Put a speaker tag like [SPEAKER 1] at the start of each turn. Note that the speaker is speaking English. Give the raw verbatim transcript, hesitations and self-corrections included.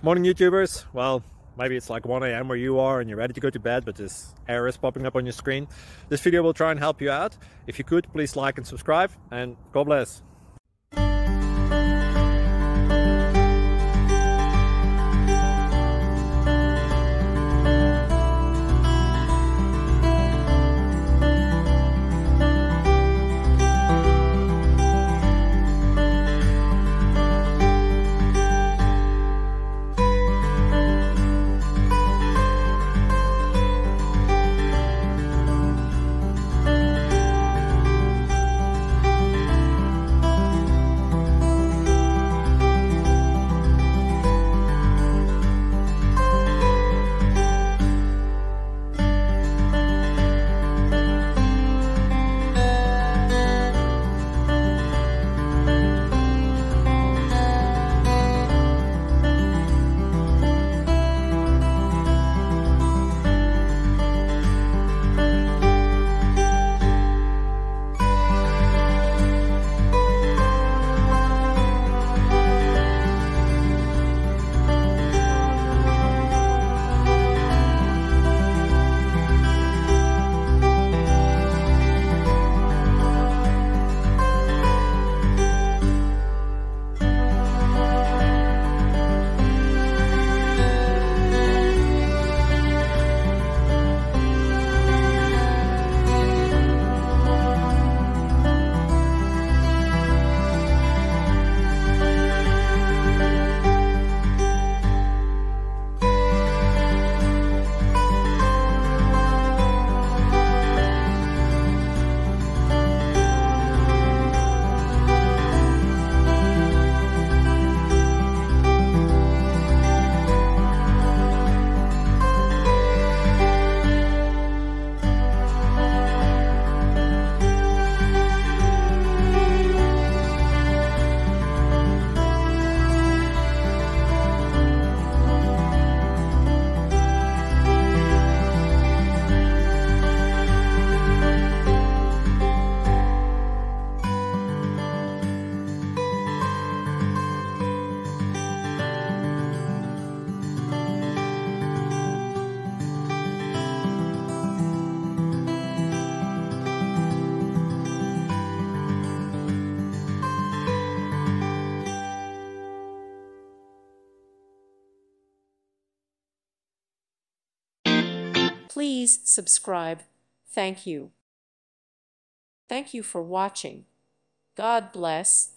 [SPEAKER 1] Morning YouTubers. Well, maybe it's like one A M where you are and you're ready to go to bed, but this error is popping up on your screen. This video will try and help you out. If you could, please like and subscribe, and God bless.
[SPEAKER 2] Please subscribe. Thank you. Thank you for watching. God bless.